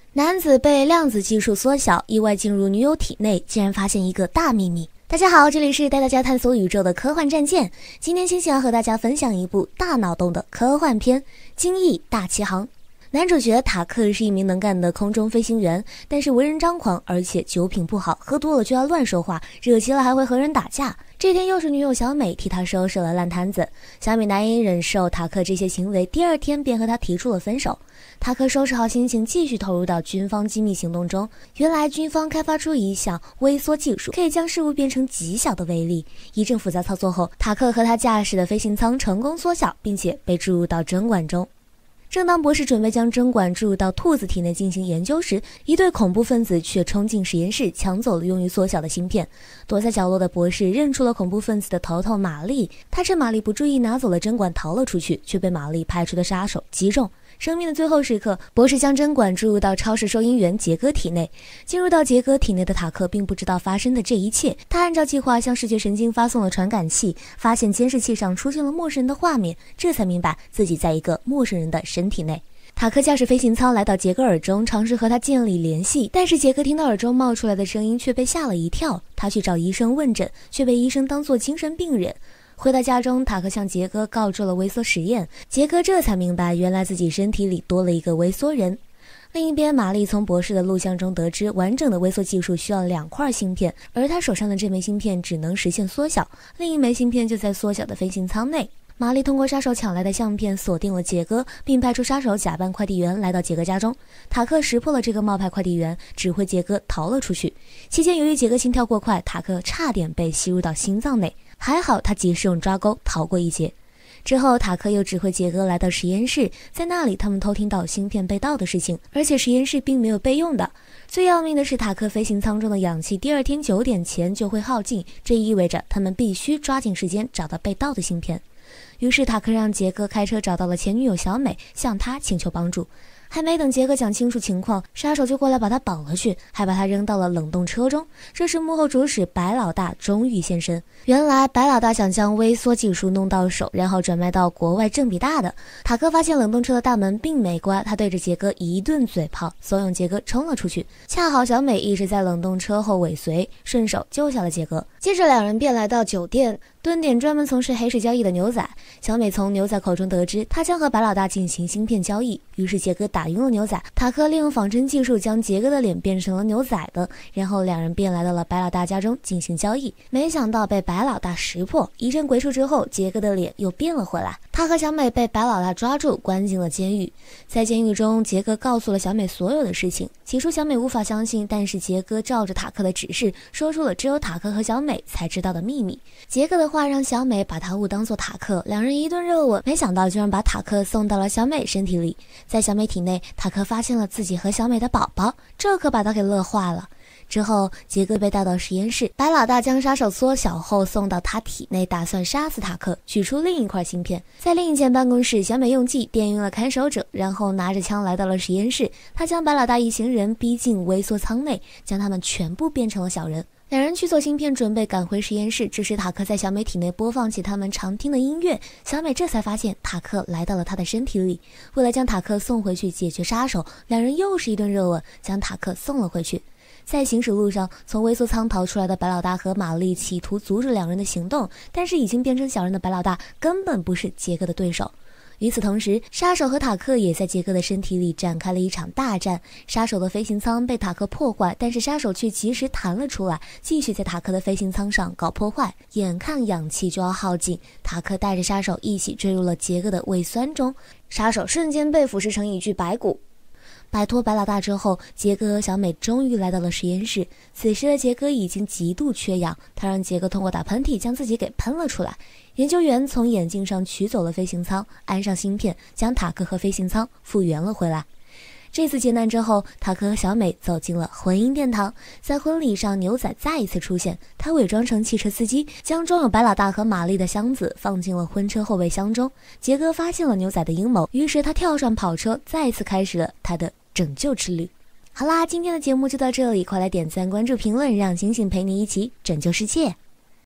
男子被量子技术缩小，意外进入女友体内，竟然发现一个大秘密。大家好，这里是带大家探索宇宙的科幻战舰。今天星星要和大家分享一部大脑洞的科幻片《惊异大奇航》。男主角塔克是一名能干的空中飞行员，但是为人张狂，而且酒品不好，喝多了就要乱说话，惹急了还会和人打架。这天又是女友小美替他收拾了烂摊子，小美难以忍受塔克这些行为，第二天便和他提出了分手。塔克收拾好心情，继续投入到军方机密行动中。原来军方开发出一项微缩技术，可以将事物变成极小的微粒。一阵复杂操作后，塔克和他驾驶的飞行舱成功缩小，并且被注入到针管中。正当博士准备将针管注入到兔子体内进行研究时，一对恐怖分子却冲进实验室，抢走了用于缩小的芯片。躲在角落的博士认出了恐怖分子的头头玛丽，他趁玛丽不注意拿走了针管逃了出去，却被玛丽派出的杀手击中。生命的最后时刻，博士将针管注入到超市收银员杰哥体内。进入到杰哥体内的塔克并不知道发生的这一切，他按照计划向视觉神经发送了传感器，发现监视器上出现了陌生人的画面，这才明白自己在一个陌生人的身体内。塔克驾驶飞行舱来到杰哥耳中，尝试和他建立联系，但是杰哥听到耳中冒出来的声音却被吓了一跳。他去找医生问诊，却被医生当作精神病人。回到家中，塔克向杰哥告知了微缩实验，杰哥这才明白原来自己身体里多了一个微缩人。另一边，玛丽从博士的录像中得知，完整的微缩技术需要2块芯片，而他手上的这枚芯片只能实现缩小，另一枚芯片就在缩小的飞行舱内。玛丽通过杀手抢来的相片锁定了杰哥，并派出杀手假扮快递员来到杰哥家中。塔克识破了这个冒牌快递员，指挥杰哥逃了出去。期间由于杰哥心跳过快，塔克差点被吸入到心脏内，还好他及时用抓钩逃过一劫。之后塔克又指挥杰哥来到实验室，在那里他们偷听到芯片被盗的事情，而且实验室并没有备用的。最要命的是，塔克飞行舱中的氧气第二天9点前就会耗尽，这意味着他们必须抓紧时间找到被盗的芯片。于是塔克让杰哥开车找到了前女友小美，向她请求帮助。还没等杰哥讲清楚情况，杀手就过来把他绑了去，还把他扔到了冷冻车中。这时幕后主使白老大终于现身。原来白老大想将微缩技术弄到手，然后转卖到国外挣笔大的。塔克发现冷冻车的大门并没关，他对着杰哥一顿嘴炮，怂恿杰哥冲了出去。恰好小美一直在冷冻车后尾随，顺手救下了杰哥。接着两人便来到酒店，蹲点专门从事黑市交易的牛仔。小美从牛仔口中得知，他将和白老大进行芯片交易，于是杰哥打晕了牛仔。塔克利用仿真技术将杰哥的脸变成了牛仔的，然后两人便来到了白老大家中进行交易。没想到被白老大识破，一阵鬼畜之后，杰哥的脸又变了回来。他和小美被白老大抓住，关进了监狱。在监狱中，杰哥告诉了小美所有的事情。起初小美无法相信，但是杰哥照着塔克的指示，说出了只有塔克和小美才知道的秘密。杰哥的话让小美把他误当作塔克，两人一顿热吻，没想到居然把塔克送到了小美身体里。在小美体内，塔克发现了自己和小美的宝宝，这可把他给乐坏了。之后杰哥被带到实验室，白老大将杀手缩小后送到他体内，打算杀死塔克，取出另一块芯片。在另一间办公室，小美用计电晕了看守者，然后拿着枪来到了实验室，他将白老大一行人逼进微缩舱内，将他们全部变成了小人。两人去做芯片，准备赶回实验室。这时塔克在小美体内播放起他们常听的音乐，小美这才发现塔克来到了她的身体里。为了将塔克送回去解决杀手，两人又是一顿热吻，将塔克送了回去。在行驶路上，从微缩舱逃出来的白老大和玛丽企图阻止两人的行动，但是已经变成小人的白老大根本不是杰哥的对手。与此同时，杀手和塔克也在杰哥的身体里展开了一场大战。杀手的飞行舱被塔克破坏，但是杀手却及时弹了出来，继续在塔克的飞行舱上搞破坏。眼看氧气就要耗尽，塔克带着杀手一起坠入了杰哥的胃酸中，杀手瞬间被腐蚀成一具白骨。摆脱白老大之后，杰哥和小美终于来到了实验室。此时的杰哥已经极度缺氧，他让杰哥通过打喷嚏将自己给喷了出来。研究员从眼镜上取走了飞行舱，安上芯片，将塔克和飞行舱复原了回来。这次劫难之后，塔克和小美走进了婚姻殿堂。在婚礼上，牛仔再一次出现，他伪装成汽车司机，将装有白老大和玛丽的箱子放进了婚车后备箱中。杰哥发现了牛仔的阴谋，于是他跳上跑车，再一次开始了他的拯救之旅。好啦，今天的节目就到这里，快来点赞、关注、评论，让星星陪你一起拯救世界。